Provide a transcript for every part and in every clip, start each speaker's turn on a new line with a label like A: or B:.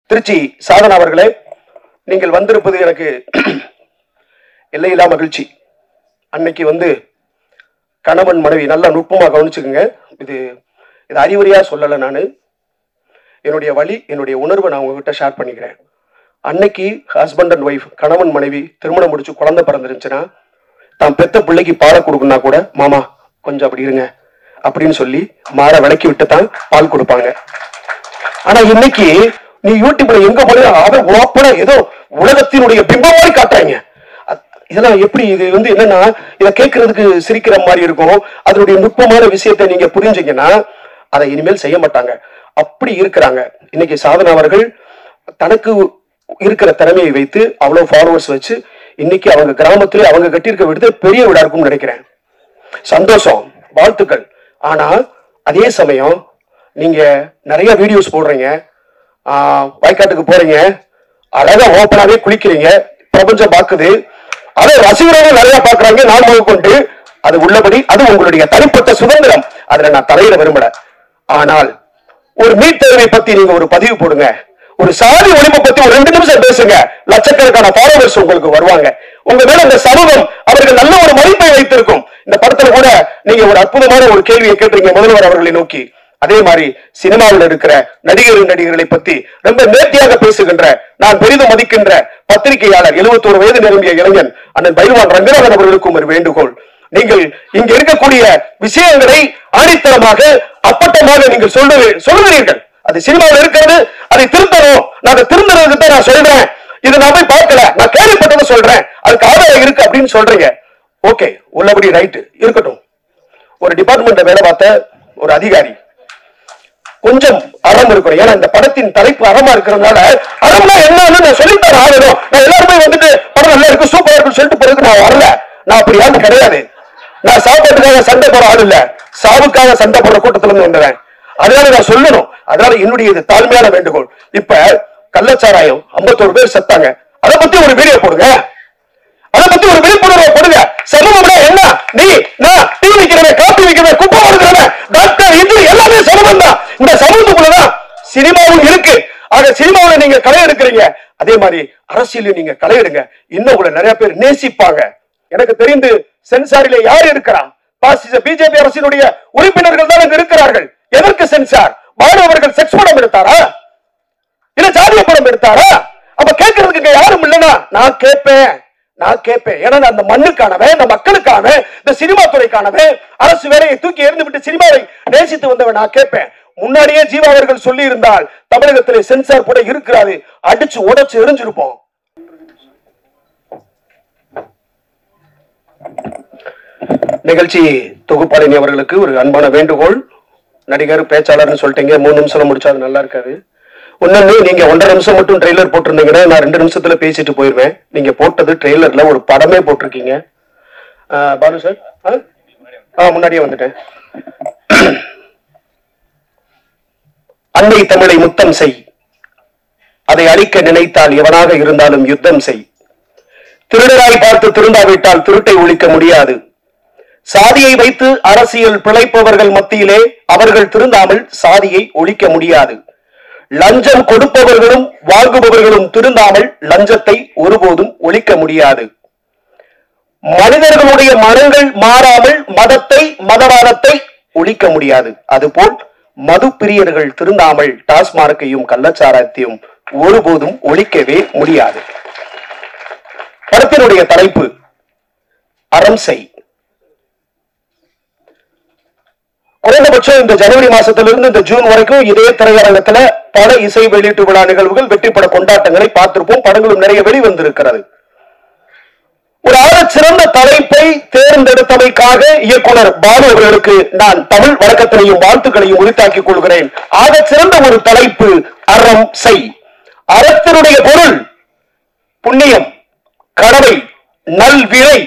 A: திருச்சி சாதனா அவர்களே, நீங்கள் வந்திருப்பது எனக்கு எல்லையில்லா மகிழ்ச்சி. அன்னைக்கு கணவன் மனைவி நல்லா நுட்பமா கவனிச்சுக்குங்க. இது அறிவுரையா சொல்லலை. நான் என்னுடைய வழி, என்னுடைய உணர்வை நான் உங்ககிட்ட ஷேர் பண்ணிக்கிறேன். அன்னைக்கு ஹஸ்பண்ட் அண்ட் ஒய்ஃப், கணவன் மனைவி திருமணம் முடிச்சு குழந்தை பிறந்துருந்துச்சுன்னா, தான் பெத்த பிள்ளைக்கு பாலை கொடுக்குன்னா கூட, மாமா கொஞ்சம் அப்படி இருங்க அப்படின்னு சொல்லி மாற விளக்கி விட்டு தான் பால் கொடுப்பாங்க. ஆனா இன்னைக்கு நீ யூடியூப்ல எங்க போய் அவன் ஓப்பன ஏதோ உலகத்தினுடைய பிம்பம் மாதிரி காட்டுறாங்க. இதெல்லாம் எப்படி? இது என்னன்னா, இதை கேட்கறதுக்கு சிரிக்கிற மாதிரி இருக்கும். அதனுடைய நுட்பமான விஷயத்தை நீங்க புரிஞ்சீங்கன்னா அதை இனிமேல் செய்ய மாட்டாங்க. அப்படி இருக்கிறாங்க. இன்னைக்கு சாதனா அவர்கள் தனக்கு இருக்கிற திறமையை வைத்து அவ்வளவு ஃபாலோவர்ஸ் வச்சு இன்னைக்கு அவங்க கிராமத்திலே அவங்க கட்டியிருக்க விடுது பெரிய வீடா இருக்கும்னு நினைக்கிறேன். சந்தோஷம், வாழ்த்துக்கள். ஆனா அதே சமயம் நீங்க நிறைய வீடியோஸ் போடுறீங்க, வயக்காட்டுக்கு போறீங்க, அழகா ஓப்பனாவே குளிக்கிறீங்க, பிரபஞ்சம் பாக்குது, அதை ரசிகர்கள் நிறைய பாக்குறாங்க. நான் கொண்டு அது உள்ளபடி, அது உங்களுடைய தனிப்பட்ட சுதந்திரம், அதுல நான் தலையிட விரும்பல. ஆனால் ஒரு நீட் தேர்வை பத்தி நீங்க ஒரு பதிவு போடுங்க, ஒரு சாதி ஒழிப்பை பத்தி ஒரு 2 நிமிஷம் பேசுங்க, லட்சக்கணக்கான ஃபாலோவர்ஸ் உங்களுக்கு வருவாங்க. உங்க மேல இந்த சமூகம் அவர்கள் நல்ல ஒரு மதிப்பை வைத்திருக்கும். இந்த படத்துல கூட நீங்க ஒரு அற்புதமான ஒரு கேள்வியை கேட்டீங்க முதல்வர் அவர்களை நோக்கி. அதே மாதிரி சினிமாவில் இருக்கிற நடிகர்களை பத்தி ரொம்ப நேர்த்தியாக பேசுகின்ற, நான் பெரிதும் மதிக்கின்ற பத்திரிகையாளர் 71 வயது நிரம்பிய இளைஞன் அண்ணன் பைல்வான் ரங்கநாதன் அவர்களுக்கும் ஒரு வேண்டுகோள். நீங்கள் இங்க இருக்கக்கூடிய விஷயங்களை ஆணித்தரமாக அப்பட்டமாக நீங்கள் சொல்லுகிறீர்கள். அது சினிமாவில் இருக்கிறது, அதை திருத்தணும். நான் திருந்தறதுக்கு தான் நான் சொல்றேன். இது நான் போய் பார்க்கல, நான் கேள்விப்பட்டதை சொல்றேன், அதுக்கு ஆதாரம் இருக்கு அப்படின்னு சொல்றீங்க. ஓகே, உள்ளபடி ரைட்டு இருக்கட்டும். ஒரு டிபார்ட்மெண்ட்ல வேலை பார்த்த ஒரு அதிகாரி கொஞ்சம் அறம் இருக்கணும். ஏன்னா இந்த படத்தின் தலைப்பு அறமா இருக்கிறதுனால அறம்னா என்னன்னு நான் சொல்லித்தர ஆகணும். நான் எல்லாருமே படம் நல்லா இருக்கு, சூப்பரா இருக்குன்னு சொல்லிட்டு போறதுக்கு நான் வரல. நான் அப்படி ஆள் கிடையாது. நான் சாப்பாட்டுக்காக சண்டை போற ஆள் இல்ல, சாவுக்காக சண்டை போடுற கூட்டத்துல இருந்து வந்துடுறேன். அதனால நான் சொல்லணும். அதனால என்னுடைய இது தாழ்மையான வேண்டுகோள். இப்ப கள்ளச்சாராயம் 51 பேர் செத்தாங்க, அதை பத்தி ஒரு வீடியோ போடுங்க, அதை பத்தி ஒரு விழிப்புணர்வை கொடுங்க. சமூகம்னா என்ன? நீ நான் டீ விக்கிறவன், காப்பி விக்கிறவன், குப்பை கொடுக்கிறவன், டாக்டர், இது எல்லாமே சமூகம் தான். இந்த சமூகத்துக்குள்ளதான் சினிமாவும் இருக்கு. ஆக சினிமாவில் நீங்க களை எடுக்கிறீங்க, அதே மாதிரி அரசியலையும் நீங்க களை எடுங்க. இன்னும் உங்களை நிறைய பேர் நேசிப்பாங்க. எனக்கு தெரிந்து சென்சாரிலே யார் இருக்கிறா? பிஜேபி அரசினுடைய உறுப்பினர்கள் தான் இருக்கிறார்கள். எதற்கு சென்சார்? பானு அவர்கள் செக்ஸ் படம் எடுத்தாரா, இல்ல ஜாதிய படம் எடுத்தாரா? அப்ப கேட்கறதுக்கு யாரும் இல்லைன்னா நான் கேட்பேன். ஏன்னா அந்த மண்ணுக்கானவன், இந்த மக்களுக்கானவன், இந்த சினிமா துறைக்கானவன், அரசு வேலையை தூக்கி எறிந்து விட்டு சினிமாவை நேசித்து வந்தவன் நான் கேட்பேன். முன்னாடியே ஜீவா அவர்கள் சொல்லி இருந்தால் தமிழகத்திலே சென்சார் கூட இருக்கிறாரு, அடிச்சு உடைச்சு எரிஞ்சிருப்போம். நிகழ்ச்சி தொகுப்பாளினி அவர்களுக்கு ஒரு அன்பான வேண்டுகோள். நடிகர், பேச்சாளர்னு சொல்லிட்டீங்க, 3 நிமிஷம் முடிச்சா அது நல்லா இருக்காது. ஒன்னு, நீங்க 1.5 நிமிஷம் மட்டும் ட்ரெய்லர் போட்டிருந்தீங்கன்னா நான் 2 நிமிஷத்துல பேசிட்டு போயிருவேன். நீங்க போட்டது ட்ரெய்லர்ல ஒரு படமே போட்டிருக்கீங்க. பாலு சார், முன்னாடியே வந்துட்டேன். அன்னை தமிழை முத்தம் செய், அதை அழிக்க நினைத்தால் எவனாக இருந்தாலும் யுத்தம் செய். திருடராய் பார்த்து திருந்தாவிட்டால் திருட்டை ஒழிக்க முடியாது. சாதியை வைத்து அரசியல் பிழைப்பவர்கள் மத்தியிலே அவர்கள் திருந்தாமல் சாதியை ஒழிக்க முடியாது. லஞ்சம் கொடுப்பவர்களும் வாங்குபவர்களும் திருந்தாமல் லஞ்சத்தை ஒருபோதும் ஒழிக்க முடியாது. மனிதர்களுடைய மனங்கள் மாறாமல் மதத்தை, மதவாதத்தை ஒழிக்க முடியாது. அதுபோல் மது பிரியர்கள் திருந்தாமல் டாஸ்மார்க்கையும் கள்ளச்சாராயத்தையும் ஒருபோதும் ஒழிக்கவே முடியாது. படத்தினுடைய தலைப்பு அறம் செய். குறைந்தபட்சம் இந்த ஜனவரி மாசத்திலிருந்து இந்த ஜூன் வரைக்கும் இதே திரையரங்கத்துல பல இசை வெளியீட்டு விழா நிகழ்வுகள், வெற்றிப்பட கொண்டாட்டங்களை பார்த்திருப்போம். படங்களும் நிறைய வெளிவந்திருக்கிறது. ஒரு சிறந்த தலைப்பை தேர்ந்தெடுத்தமைக்காக இயக்குனர் பாலு அவர்களுக்கு நான் தமிழ் வழக்கத்தினையும் வாழ்த்துக்களையும் உரித்தாக்கிக் கொள்கிறேன். ஆக சிறந்த ஒரு தலைப்பு அறம் செய். அறத்தினுடைய பொருள் புண்ணியம், கடமை, நல்வினை.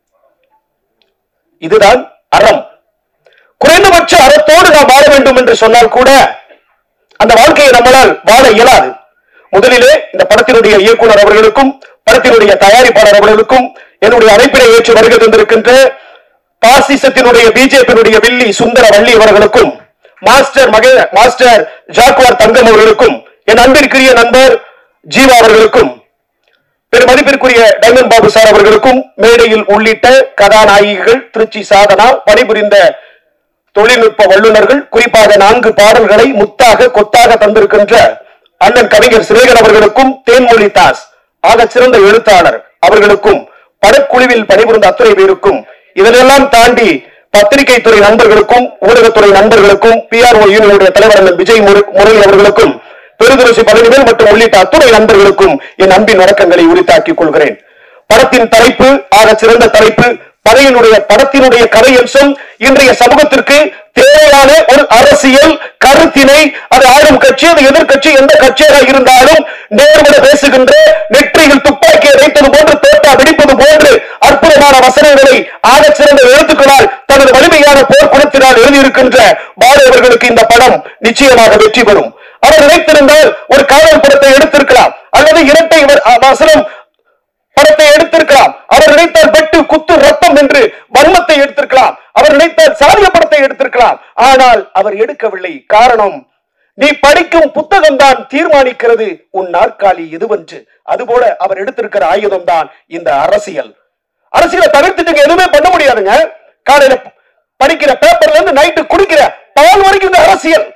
A: இதுதான் அறம். குறைந்தபட்ச அறத்தோடு நாம் வாழ வேண்டும் என்று சொன்னால் கூட அந்த வாழ்க்கையை நம்மளால் வாழ இயலாது. முதலிலே இந்த படத்தினுடைய இயக்குனர் அவர்களுக்கும் படத்தினுடைய தயாரிப்பாளர் அவர்களுக்கும் என்னுடைய அழைப்பினை ஏற்று வருகை தந்திருக்கின்ற பாசிசத்தினுடைய பிஜேபியினுடைய வில்லி சுந்தர வள்ளி அவர்களுக்கும் மாஸ்டர் ஜாக்குவார் தங்கம் அவர்களுக்கும் என் அன்பிற்குரிய நண்பர் ஜீவா அவர்களுக்கும் பெருமதிப்பிற்குரிய டைமண்ட் பாபு சார் அவர்களுக்கும் மேடையில் உள்ளிட்ட கதாநாயகிகள் திருச்சி சாதனா பணிபுரிந்த தொழில்நுட்ப வல்லுநர்கள் குறிப்பாக 4 பாடல்களை முத்தாக கொத்தாக தந்திருக்கின்ற அண்ணன் கவிஞர் சிறேகன் அவர்களுக்கும் தேன்மொழி தாஸ் ஆக சிறந்த எழுத்தாளர் அவர்களுக்கும் படக்குழுவில் பணிபுரிந்த அத்துறை பேருக்கும் இதனெல்லாம் தாண்டி பத்திரிகை துறை நண்பர்களுக்கும் ஊடகத்துறை நண்பர்களுக்கும் PRO யூனியனுடைய தலைவர் அண்ணன் விஜய் முரளி அவர்களுக்கும் பெருதுரசி பழனிவேல் மற்றும் உள்ளிட்ட அத்துறை நண்பர்களுக்கும் என் அன்பின் வணக்கங்களை உரித்தாக்கிக் கொள்கிறேன். படத்தின் தலைப்பு ஆக சிறந்த தலைப்பு படத்தினுடைய கதையம்சம் இன்றைய சமூகத்திற்கு தேவையான ஒரு அரசியல் கருத்தினை அது ஆளும் கட்சி அது எதிர்கட்சி எந்த கட்சியாக இருந்தாலும் நேர்மறை பேசுகின்ற நெற்றியில் துப்பாக்கியை வைத்தது போன்று தோட்டா வெடிப்பது போன்று அற்புதமான வசனங்களை ஆக சிறந்த எழுத்துக்களால் தனது வலிமையான போர்க்குணத்தினால் எழுதியிருக்கின்ற பாலு அவர்களுக்கு இந்த படம் நிச்சயமாக வெற்றி பெறும். அவர் நினைத்திருந்தால் ஒரு காதல் படத்தை எடுத்திருக்கலாம் அல்லது இரட்டை வசனம் படத்தை எடுத்திருக்கலாம். அவர் நினைத்தால் வெட்டு குத்து ரத்தம் என்று வன்மத்தை எடுத்திருக்கலாம். அவர் நினைத்தால் சாதிய படத்தை எடுத்திருக்கலாம். ஆனால் அவர் எடுக்கவில்லை. காரணம், நீ படிக்கும் புத்தகம் தான் தீர்மானிக்கிறது உன் நாற்காலி எதுவென்று. அதுபோல அவர் எடுத்திருக்கிற ஆயுதம் தான் இந்த அரசியல். அரசியலை தவிர்த்துட்டு எதுவுமே பண்ண முடியாதுங்க. காலையில படிக்கிற பேப்பர்ல இருந்து நைட்டு குடிக்கிற பால் வரைக்கும் இந்த அரசியல்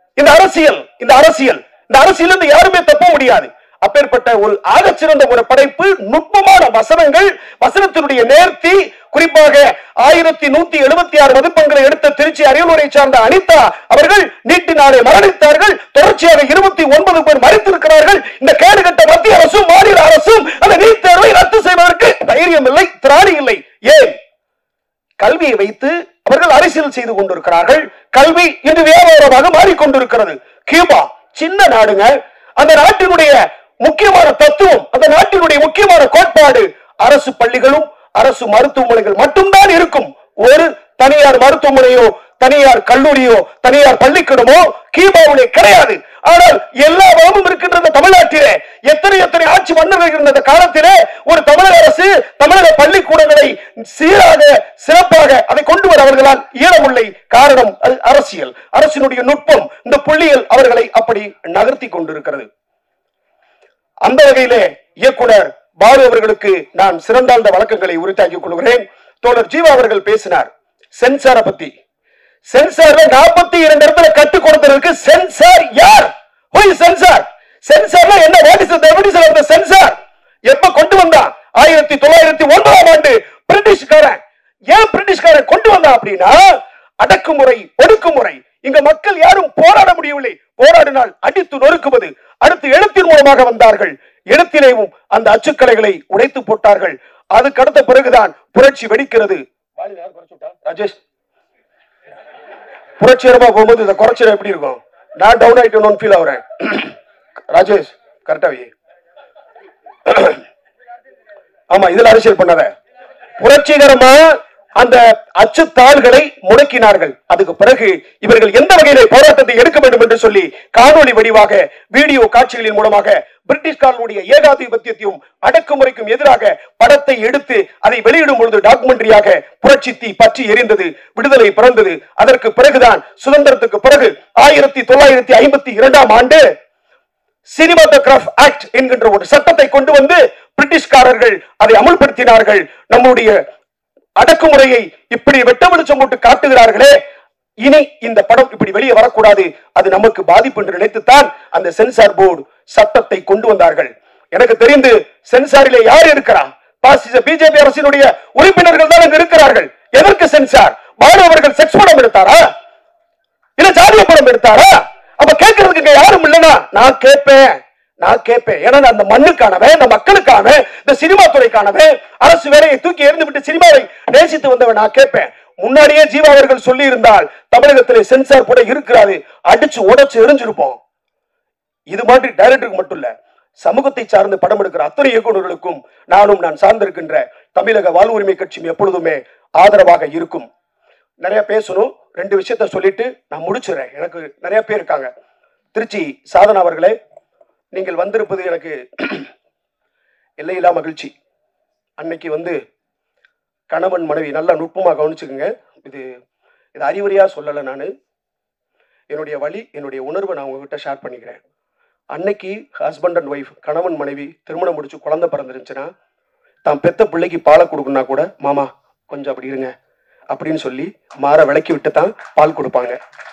A: யாருமே தப்ப முடியாது. அப்பேற்பட்ட ஒரு ஆகச்சிறந்த ஒரு படைப்பு, நுட்பமான வசனங்கள், வசனத்தினுடைய நேர்த்தி, குறிப்பாக 1176 மதிப்பெண்களை எடுத்த திருச்சி அரியலூரை சார்ந்த அனிதா அவர்கள் நீட்டினாலே மரணித்தார்கள். தொடர்ச்சியாக 29 பேர் மறைத்திருக்கிறார்கள். இந்த கேடுகட்ட மத்திய அரசும் மாநில அரசும் அந்த நீட் தேர்வை ரத்து செய்வதற்கு தைரியம் இல்லை, திராணி இல்லை. ஏன்? கல்வியை வைத்து அவர்கள் அரசியல் செய்து கொண்டிருக்கிறார்கள். கல்வி இன்று வியாபாரமாக மாறிக்கொண்டிருக்கிறது. கியூபா சின்ன நாடுங்க. அந்த நாட்டினுடைய முக்கியமான தத்துவம், அந்த நாட்டினுடைய முக்கியமான கோட்பாடு அரசு பள்ளிகளும் அரசு மருத்துவமனைகள் மட்டும்தான் இருக்கும். ஒரு தனியார் மருத்துவமனையோ தனியார் கல்லூரியோ தனியார் பள்ளிக்கூடமோ கியூபாவிலே கிடையாது. ஆனால் எல்லா வளமும் இருக்கின்ற தமிழ்நாட்டிலே எத்தனை ஆட்சி மன்னர்கள் இருந்த காலத்திலே ஒரு தமிழக அரசு தமிழக பள்ளிக்கூடங்களை சீராக சிறப்பாக அதை கொண்டு வர அவர்களால் இயலவில்லை. காரணம், அது அரசியல், அரசினுடைய நுட்பம், இந்த புள்ளியல் அவர்களை அப்படி நகர்த்தி கொண்டிருக்கிறது. அந்த வகையிலே இயக்குனர் பாலு அவர்களுக்கு நான் சிறந்தாழ்ந்த வழக்கங்களை உரித்தாக்கிக் கொள்கிறேன். தோழர் ஜீவா அவர்கள் பேசினார் சென்சாரை பத்தி. சென்சார்ல 42 இடத்துல கட்டுக் கொடுத்ததற்கு சென்சார் யார்? சென்சார் சென்சார்ல என்ன? சென்சார் எப்ப கொண்டு வந்தான்? 1909ஆம் ஆண்டு பிரிட்டிஷ்காரன். ஏன் பிரிட்டிஷ்காரன் கொண்டு வந்தான் அப்படின்னா, அடக்குமுறை ஒடுக்குமுறை. இங்க மக்கள் யாரும் போராட முடியவில்லை. போராடினால் அடித்து நொறுக்குவது. அடுத்து எழுத்தின் மூலமாக வந்தார்கள். எழுத்திலேயும் அந்த அச்சுக்கலைகளை உடைத்து போட்டார்கள். அதுக்கு அடுத்த பிறகுதான் புரட்சி வெடிக்கிறது. ராஜேஷ், புரட்சி போகும்போது இந்த குறைச்சல் எப்படி இருக்கும்? நான் டவுன் ஆயிட்டேன்னு ஃபீல் ஆகுறேன். ராஜேஷ் கரெக்டாவே ஆமா, இதுல அரசியல் பண்ணாத. புரட்சிகரமா அந்த அச்சுத்தாள்களை முடக்கினார்கள். அதுக்கு பிறகு இவர்கள் எந்த வகையிலே போராட்டத்தை எடுக்க வேண்டும் என்று சொல்லி காணொலி வடிவாக வீடியோ காட்சிகளின் மூலமாக பிரிட்டிஷ்காரனுடைய ஏகாதிபத்தியத்தையும் அடக்குமுறைக்கும் எதிராக படத்தை எடுத்து அதை வெளியிடும் பொழுது டாக்குமெண்டரியாக புரட்சி தீ பற்றி எரிந்தது, விடுதலை பிறந்தது. அதற்கு பிறகுதான் சுதந்திரத்துக்கு பிறகு 1952ஆம் ஆண்டு சினிமாட்டோகிராஃப் ஆக்ட் என்கின்ற ஒரு சட்டத்தை கொண்டு வந்து பிரிட்டிஷ்காரர்கள் அதை அமல்படுத்தினார்கள். நம்முடைய அடக்குமுறையை இப்படி வெட்ட வெளிச்சம் போட்டு காட்டுகிறார்களே, இனி இந்த படம் இப்படி வெளியே வரக்கூடாது, அது நமக்கு பாதிப்பு என்று நினைத்துத்தான் அந்த சென்சார் போர்டு சட்டத்தை கொண்டு வந்தார்கள். எனக்கு தெரிந்து சென்சாரிலே யார் இருக்கிறார்? பிஜேபி அரசினுடைய உறுப்பினர்கள் தான் அங்கு இருக்கிறார்கள். எதற்கு சென்சார்? பாலு அவர்கள் செக்ஸ் படம் எடுத்தாரா? இல்ல ஜாதிய படம் எடுத்தாரா? அப்ப கேட்கறதுக்கு யாரும் இல்லைன்னா நான் கேட்பேன். ஏன்னா அந்த மண்ணுக்கானவன், இந்த மக்களுக்கானவன், இந்த சினிமா துறைக்கானவன், அரசு வேலையை தூக்கி எறிந்து விட்டு சினிமாவை நேசித்து வந்தவன் நான் கேட்பேன். முன்னாடியே ஜீவா அவர்கள் சொல்லி இருந்தால் தமிழகத்திலே சென்சார் கூட இருக்கிறாரு, அடிச்சு உடைச்சு எரிஞ்சிருப்போம். இது மாதிரி டைரக்டருக்கு மட்டும் இல்ல, சமூகத்தை சார்ந்து படம் எடுக்கிற அத்தனை இயக்குநர்களுக்கும் நான் சார்ந்திருக்கின்ற தமிழக வாழ்வுரிமை கட்சியும் எப்பொழுதுமே ஆதரவாக இருக்கும். நிறைய பேசணும். 2 விஷயத்த சொல்லிட்டு நான் முடிச்சுறேன். எனக்கு நிறைய பேர் இருக்காங்க. திருச்சி சாதனா அவர்களே, நீங்கள் வந்திருப்பது எனக்கு எல்லையில்லா மகிழ்ச்சி. அன்னைக்கு கணவன் மனைவி நல்லா நுட்பமாக கவனிச்சுக்குங்க. இது அறிவுரையா சொல்லலை. நான் என்னுடைய வழி, என்னுடைய உணர்வை நான் உங்ககிட்ட ஷேர் பண்ணிக்கிறேன். அன்னைக்கு ஹஸ்பண்ட் அண்ட் ஒய்ஃப், கணவன் மனைவி திருமணம் முடிச்சு குழந்தை பிறந்துருந்துச்சுன்னா தான் பெத்த பிள்ளைக்கு பாலை கொடுக்கணும்னா கூட மாமா கொஞ்சம் அப்படி இருங்க அப்படின்னு சொல்லி மாற விளக்கி விட்டு தான் பால் கொடுப்பாங்க.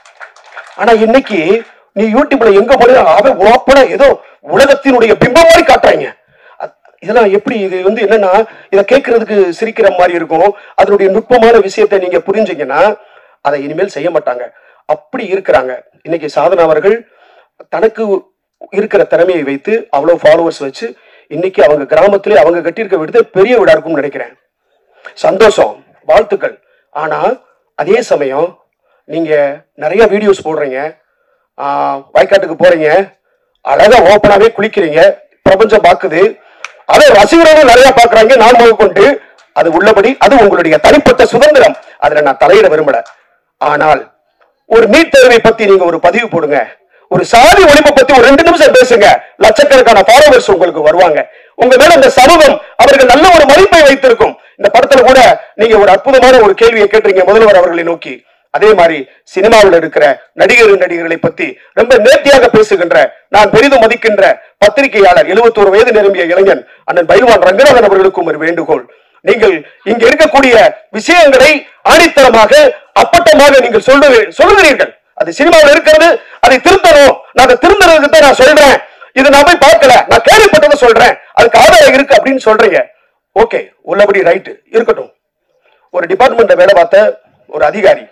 A: ஆனா இன்னைக்கு நீ யூடியூப்ல எங்க போன அவன் ஓப்பன ஏதோ உலகத்தினுடைய பிம்பம் மாதிரி காட்டுறாங்க. இதெல்லாம் எப்படி? இது வந்து என்னன்னா, இதை கேட்கறதுக்கு சிரிக்கிற மாதிரி இருக்கும். அதனுடைய நுட்பமான விஷயத்தை நீங்க புரிஞ்சீங்கன்னா அதை இனிமேல் செய்ய மாட்டாங்க. அப்படி இருக்கிறாங்க. இன்னைக்கு சாதனா அவர்கள் தனக்கு இருக்கிற திறமையை வைத்து அவ்வளவு ஃபாலோவர்ஸ் வச்சு இன்னைக்கு அவங்க கிராமத்திலே அவங்க கட்டியிருக்க விடுத பெரிய வீடா இருக்கும்னு நினைக்கிறேன். சந்தோஷம், வாழ்த்துக்கள். ஆனா அதே சமயம் நீங்க நிறைய வீடியோஸ் போடுறீங்க, வயக்காட்டுக்கு போறீங்க, அழகா ஓப்பனாவே குளிக்கிறீங்க, பிரபஞ்சம் பாக்குது, அதை ரசிகர்களும் நிறைய பாக்குறாங்க. நான் கொண்டு அது உள்ளபடி அது உங்களுடைய தனிப்பட்ட சுதந்திரம், அதுல நான் தலையிட விரும்பல. ஆனால் ஒரு நீட் தேர்வை பத்தி நீங்க ஒரு பதிவு போடுங்க, ஒரு சாதி ஒழிப்பை பத்தி ஒரு 2 நிமிஷம் பேசுங்க, லட்சக்கணக்கான ஃபாலோவர்ஸ் உங்களுக்கு வருவாங்க. உங்க மேல இந்த சமூகம் அவர்கள் நல்ல ஒரு மதிப்பை வைத்திருக்கும். இந்த படத்துல கூட நீங்க ஒரு அற்புதமான ஒரு கேள்வியை கேட்டீங்க முதல்வர் அவர்களை நோக்கி. அதே மாதிரி சினிமாவில் இருக்கிற நடிகர்களை பத்தி ரொம்ப நேர்த்தியாக பேசுகின்ற, நான் பெரிதும் மதிக்கின்ற பத்திரிகையாளர் 71 வயது நிரம்பிய இளைஞன் அண்ணன் பைல்வான் ரங்கநாதன் அவர்களுக்கும் ஒரு வேண்டுகோள். நீங்கள் இங்க இருக்கக்கூடிய விஷயங்களை ஆணித்தரமாக அப்பட்டமாக நீங்கள் சொல்லுகிறீர்கள். அது சினிமாவில் இருக்கிறது, அதை திருத்தணும். நான் திருந்தறதுக்கு தான் நான் சொல்றேன். இது நான் போய் பார்க்கல, நான் கேள்விப்பட்டதை சொல்றேன், அதுக்கு ஆதாரம் இருக்கு அப்படின்னு சொல்றீங்க. ஓகே, உள்ளபடி ரைட்டு இருக்கட்டும். ஒரு டிபார்ட்மெண்ட்ல வேலை பார்த்த ஒரு அதிகாரி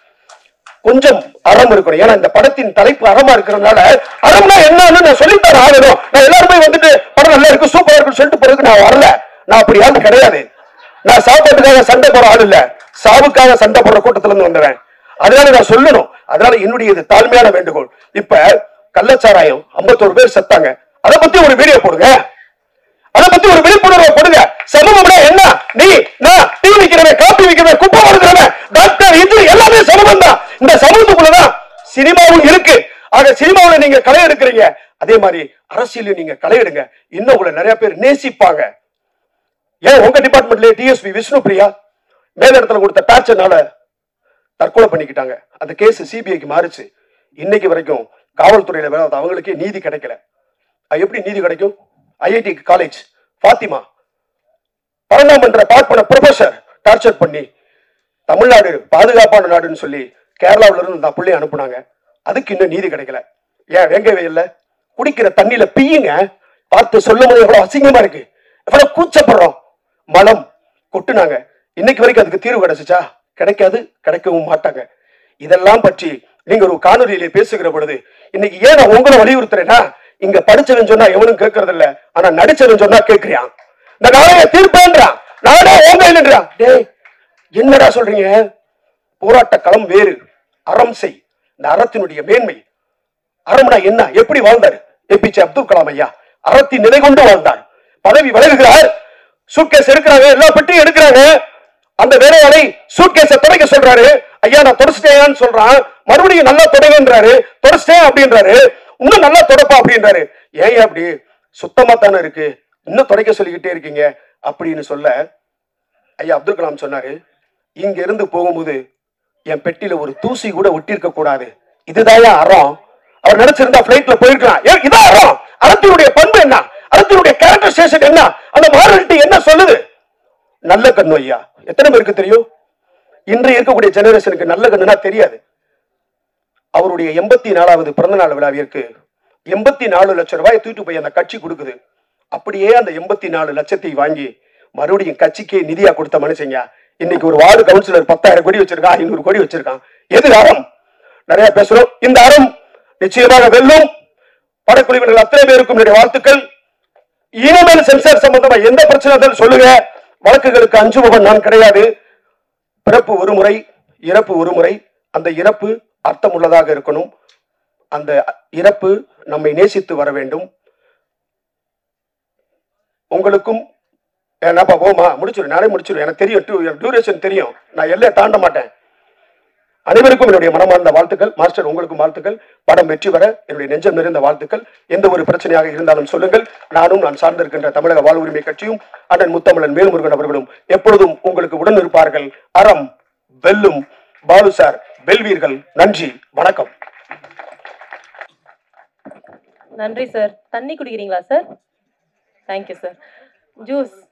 A: கொஞ்சம் அறம் இருக்கணும். ஏன்னா இந்த படத்தின் தலைப்பு அறமா இருக்கிறதுனால அறம்னா என்னன்னு நான் சொல்லித்தர ஆகணும். நான் எல்லாருமே வந்துட்டு படம் நல்லா இருக்கு, சூப்பரா இருக்குன்னு சொல்லிட்டு போறதுக்கு நான் வரல. நான் அப்படி ஆள் கிடையாது. நான் சாப்பாட்டுக்காக சண்டை போற ஆள் இல்ல, சாவுக்காக சண்டை போடுற கூட்டத்துல இருந்து வந்துடுறேன். அதனால நான் சொல்லணும். அதனால என்னுடைய இது தாழ்மையான வேண்டுகோள். இப்ப கள்ளச்சாராயம் 51 பேர் செத்தாங்க, அதை பத்தி ஒரு வீடியோ போடுங்க, அதை பத்தி ஒரு விழிப்புணர்வை கொடுங்க. சமூகம்னா என்ன? நீ நான் டீ விக்கிறவன், காப்பி விக்கிறவன், குப்பை வருகிறவன், டாக்டர், இது எல்லாமே சமூகம் தான். இந்த சமூகத்துக்குள்ளதான் சினிமாவும் இருக்கு. ஆக சினிமாவில் நீங்க களை எடுக்கிறீங்க, அதே மாதிரி அரசியல் நீங்க களை எடுங்க. இன்னும் உங்களை நிறைய பேர் நேசிப்பாங்க. ஏன் உங்க டிபார்ட்மெண்ட்ல டிஎஸ்பி விஷ்ணு பிரியா மேல இடத்துல கொடுத்த டார்ச்சர்னால தற்கொலை பண்ணிக்கிட்டாங்க. அந்த கேஸ் சிபிஐக்கு மாறிச்சு. இன்னைக்கு வரைக்கும் காவல்துறையில வேலை அவங்களுக்கே நீதி கிடைக்கல. எப்படி நீதி கிடைக்கும்? ஐஐடி காலேஜ் பாத்திமா 12ஆம் மன்ற பார்ப்பன ப்ரொஃபசர் டார்ச்சர் பண்ணி தமிழ்நாடு பாதுகாப்பான நாடுன்னு சொல்லி கேரளாவில இருந்து அந்த பிள்ளைய அனுப்புனாங்க. அதுக்கு இன்னும் நீதி கிடைக்கல. ஏன் வேங்க வெயில்ல குடிக்கிற தண்ணியில பீயுங்க, பார்த்து சொல்லும் போது எவ்வளவு அசிங்கமா இருக்கு, எவ்வளவு கூச்சப்படுறோம். மலம் கொட்டுனாங்க. இன்னைக்கு வரைக்கும் அதுக்கு தீர்வு கிடைச்சிச்சா? கிடைக்காது, கிடைக்கவும் மாட்டாங்க. இதெல்லாம் பற்றி நீங்க ஒரு காணொலியிலே பேசுகிற பொழுது இன்னைக்கு ஏன் நான் உங்களை வலியுறுத்துறேன்னா, இங்க படிச்சவன் சொன்னா எவனும் கேட்கறது இல்ல, ஆனா நடிச்சவன் சொன்னா கேட்கிறான். இந்த நாளைய தீர்ப்பேன்றான், நானே ஓங்கிறான். டேய் என்னடா சொல்றீங்க? போராட்ட களம் வேறு, அறம் செய். இந்த அறத்தினுடைய மேன்மை, அறம்னா என்ன, எப்படி வாழ்ந்தார் ஏபிஜே அப்துல் கலாம் ஐயா? அறத்தின் நிலை கொண்டு வாழ்ந்தார். பதவி விலகுகிறார், சூட்கேஸ் எடுக்கிறாங்க, எல்லா பெட்டியும் எடுக்கிறாங்க. அந்த வேலையாளை சூட்கேஸை துடைக்க சொல்றாரு. ஐயா நான் தொடச்சிட்டேன்னு சொல்றான். மறுபடியும் நல்லா தொடங்கன்றாரு, தொடச்சிட்டேன் அப்படின்றாரு. இன்னும் நல்லா தொடப்பா அப்படின்றாரு. ஏன் அப்படி? சுத்தமா தானே இருக்கு, இன்னும் துடைக்க சொல்லிக்கிட்டே இருக்கீங்க அப்படின்னு சொல்ல ஐயா அப்துல் கலாம் சொன்னாரு, இங்க இருந்து போகும்போது என் பெட்டியில ஒரு தூசி கூட ஒட்டிருக்க கூடாது, இதுதான் அறம். அவர் நினைச்சிருந்தா பிளைட்ல போயிருக்கலாம். இதான் அறம். அறத்தினுடைய பண்பு என்ன, அறத்தினுடைய கேரக்டரைசேஷன் என்ன, அந்த மாரலிட்டி என்ன சொல்லுது? நல்ல கண்ணு ஐயா எத்தனை பேருக்கு தெரியும்? இன்றைய இருக்கக்கூடிய ஜெனரேஷனுக்கு நல்ல கண்ணுனா தெரியாது. அவருடைய 84வது பிறந்த நாள் விழாவிற்கு 84 லட்சம் ரூபாய் தூக்கிட்டு போய் அந்த கட்சி கொடுக்குது. அப்படியே அந்த 84 லட்சத்தை வாங்கி மறுபடியும் கட்சிக்கு நிதியா கொடுத்த மனுஷங்க இன்னைக்கு ஒரு வார்டு கவுன்சிலர் 10,000 கோடி வச்சிருக்கான், 500 கோடி வச்சிருக்கான். எது அறம்? நிறைய பேசுறோம். இந்த அறம் நிச்சயமாக வெல்லும். படக்குழுவினர் அத்தனை பேருக்கும் என்னுடைய வாழ்த்துக்கள். இனிமேல் சென்சார் சம்பந்தமா எந்த பிரச்சனை சொல்லுங்க. வழக்குகளுக்கு அஞ்சுபவன் நான் கிடையாது. பிறப்பு ஒரு முறை, இறப்பு ஒரு முறை. அந்த இறப்பு அர்த்தம் உள்ளதாக இருக்கணும். அந்த இறப்பு நம்மை நேசித்து வர வேண்டும். உங்களுக்கும் என்னப்பா போமா முடிச்சிடும், நானே முடிச்சிடும், எனக்கு தெரியும், டியூரேஷன் தெரியும், நான் எல்லையை தாண்ட மாட்டேன். அனைவருக்கும் என்னுடைய மனமார்ந்த வாழ்த்துக்கள். மாஸ்டர் உங்களுக்கும் வாழ்த்துக்கள். படம் வெற்றி பெற என்னுடைய நெஞ்சம் நிறைந்த வாழ்த்துக்கள். எந்த ஒரு பிரச்சனையாக இருந்தாலும் சொல்லுங்கள். நானும் நான் சார்ந்திருக்கின்ற தமிழக வாழ்வுரிமை கட்சியும் அண்ணன் முத்தமிழன் வேல்முருகன் அவர்களும் எப்பொழுதும் உங்களுக்கு உடன் இருப்பார்கள். அறம் வெல்லும். பாலு சார் வெல்வீர்கள். நன்றி, வணக்கம்.
B: நன்றி சார். தண்ணி குடிக்கிறீங்களா சார்? Thank you sir. ஜூஸ்